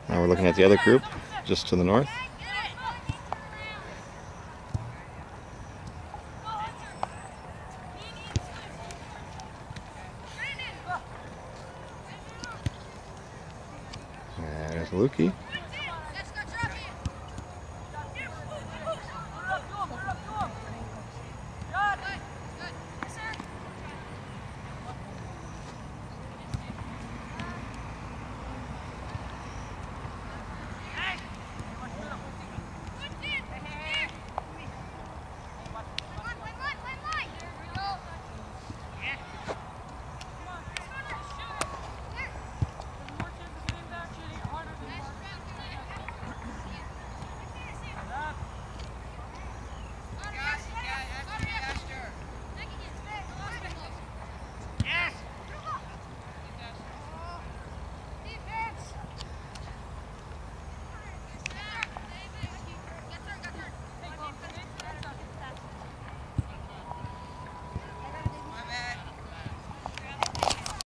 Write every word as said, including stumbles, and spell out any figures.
Now we're looking at the other group, just to the north. And there's Lukey.